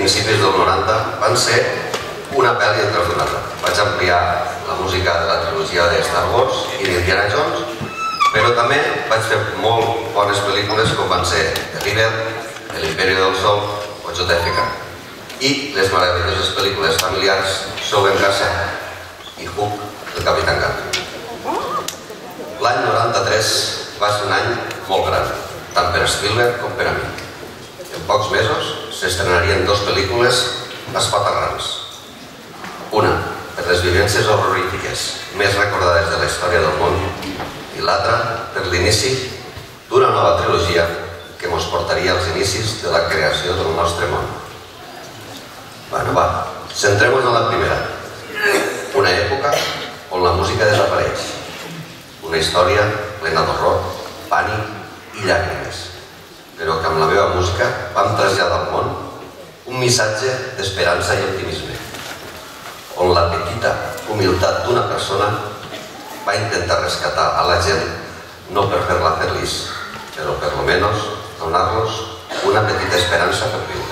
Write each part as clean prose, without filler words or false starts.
principis del 90, van ser una pel·li entre els d'una altra. Vaig ampliar la música de la trilogia de Star Wars i d'Indiana Jones, però també vaig fer molt bones pel·lícules com van ser The River, L'Imperio del Sol o JFK. I les meravelloses pel·lícules familiars Sou en casa i Hook, el Capitán Garfio. L'any 93 va ser un any molt gran, tant per Spielberg com per a mi. En pocs mesos s'estrenarien 2 pel·lícules espaterrants. Una, per les vivències horrorífiques més recordades de la història del món, i l'altra, per l'inici d'una nova trilogia que ens portaria als inicis de la creació del nostre món. Bueno, va, centrem-nos en la primera. Una època on la música desapareix. Una història plena d'horror, pànic i llàgrimes, però que amb la meva música vam traslladar al món un missatge d'esperança i optimisme, on la petita humilitat d'una persona va intentar rescatar a la gent, no per fer-la feliç, però per lo menos donar-los una petita esperança per viure.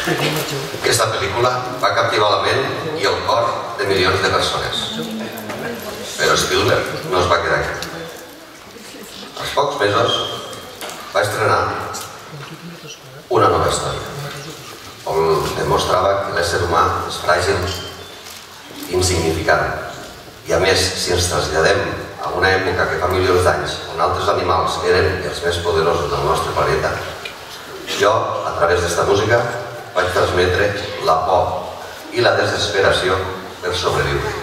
Aquesta pel·lícula va captivar la ment i el cor de milions de persones. Però Spielberg no es va quedar aquí. Als pocs mesos va estrenar una nova història, on demostrava que l'ésser humà és fràgil i insignificant. I a més, si ens traslladem a una època que fa milions d'anys, on altres animals eren els més poderosos del nostre planeta, jo, a través d'esta música, vaig transmetre la por i la desesperació per sobreviure.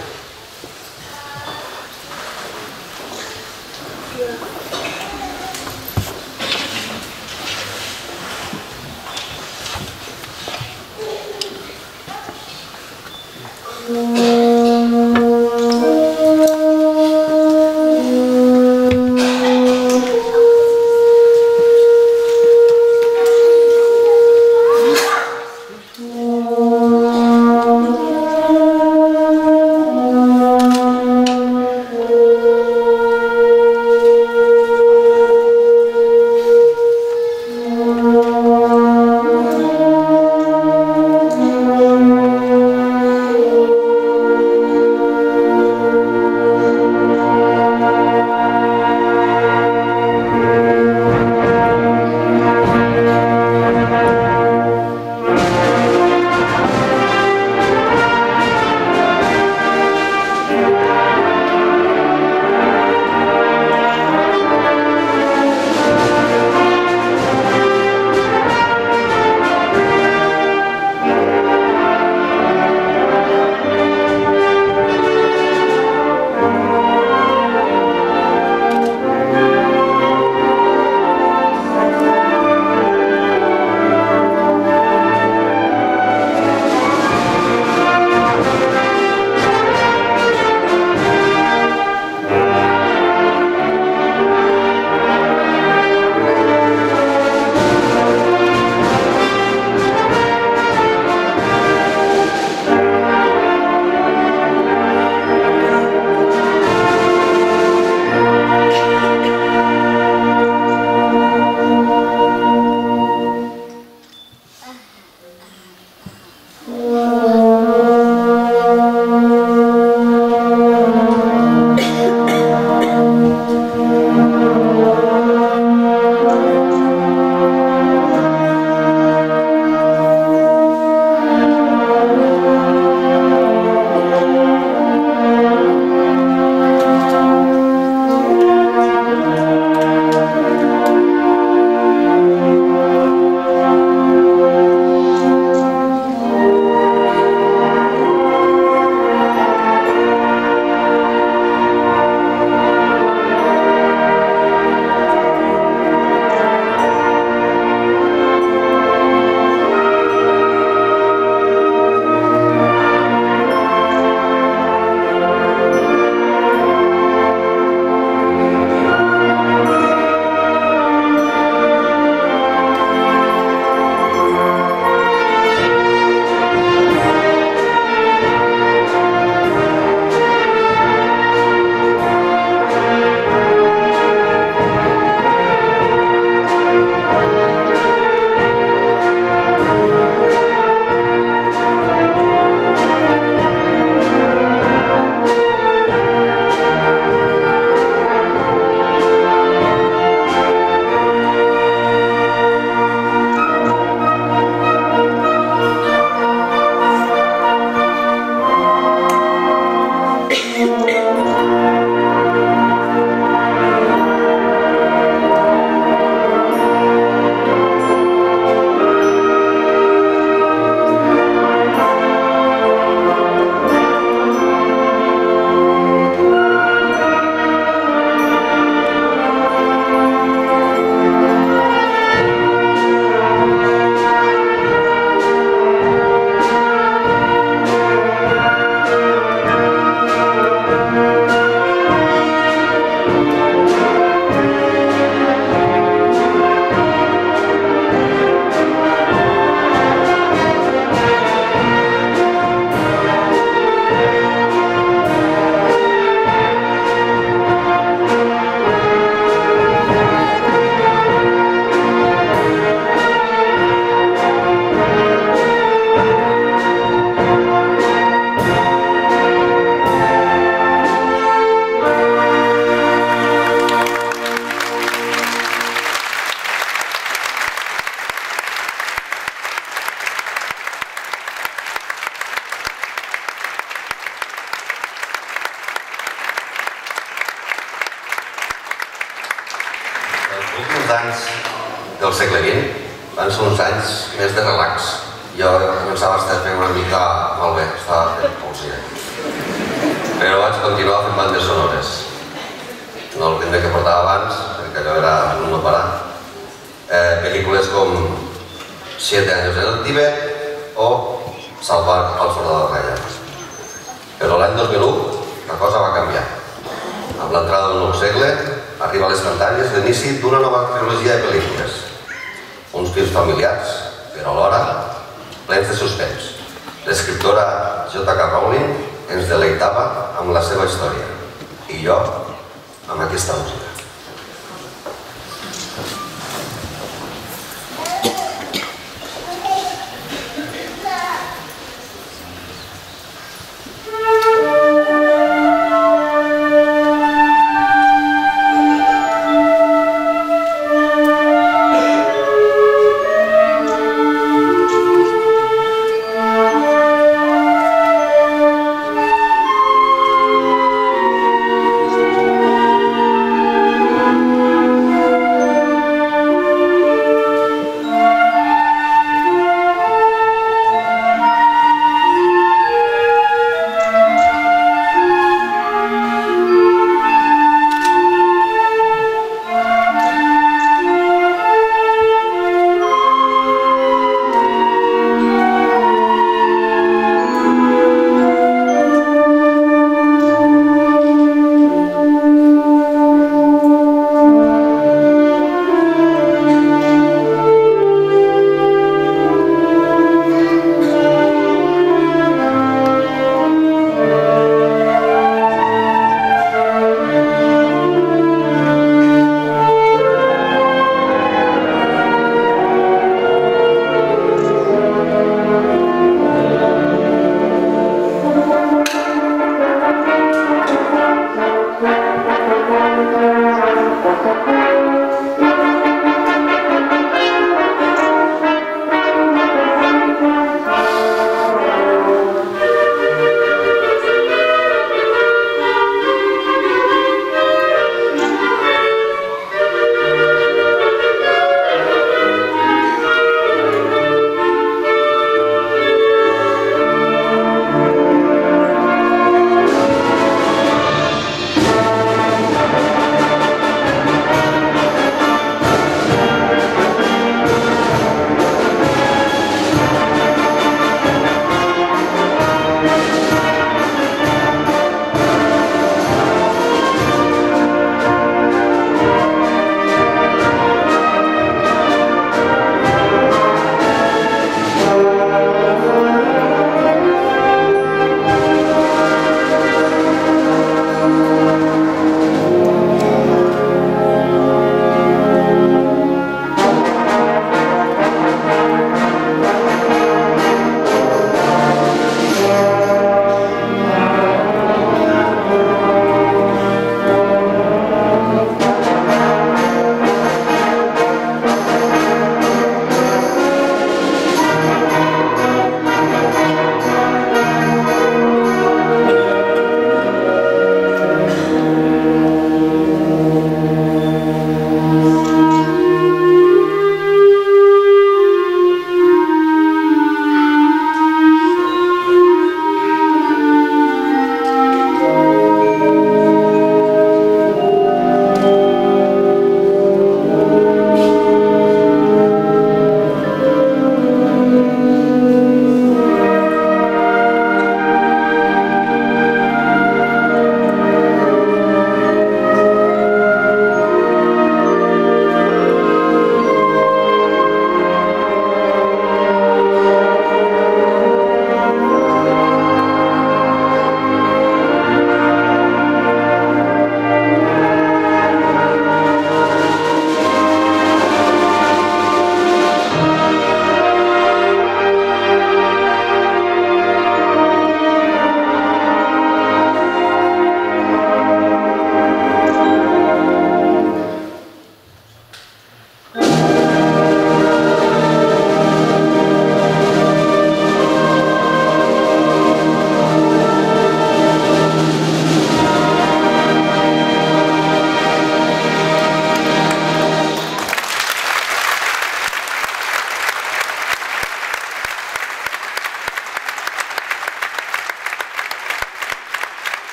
Els últims anys del segle XX van ser uns anys més de relax. Jo començava a estar fent una mica malbé, estava fent poesia. Però vaig continuar fent bandes sonores. No el ritme que portava abans, perquè allò era un no parar. Pel·lícules com 7 anys en el Tibet o Salvar al soldado Ryan. Però l'any 2001 la cosa va canviar. Amb l'entrada d'un nou segle arriba a les pantalles l'inici d'una nova trilogia de pel·lícules. Uns films familiars, però alhora plens de suspens. L'escriptora J.K. Rowling ens deleitava amb la seva història i jo amb aquesta música.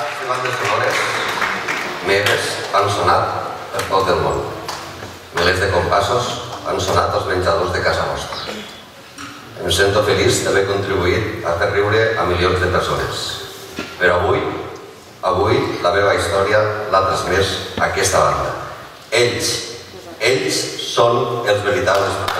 les bandes sonores meves han sonat per tot el món. Milers de compassos han sonat als menjadors de casa nostra. Em sento feliç d'haver contribuït a fer riure a milions de persones. Però avui la meva història l'ha transmès aquesta banda. Ells són els veritables